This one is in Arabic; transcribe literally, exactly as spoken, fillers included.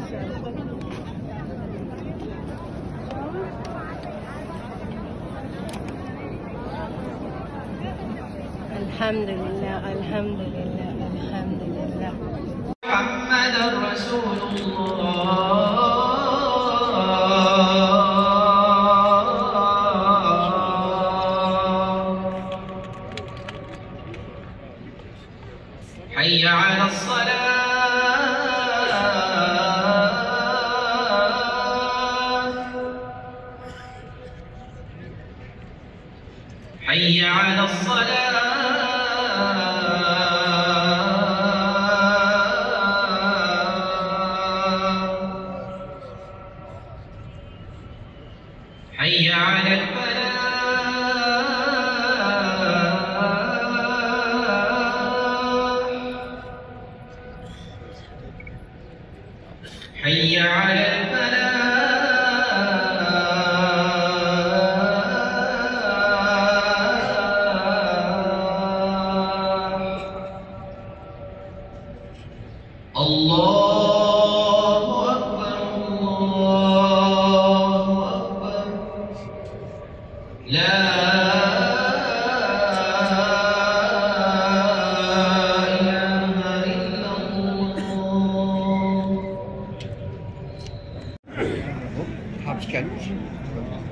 الحمد لله الحمد لله الحمد لله. محمد رسول الله. حي على الصلاة. حي على الصلاة. حي على الفلاح. حي على الفلاح. الله أكبر الله أكبر. لا إله إلا الله. Hapskennt.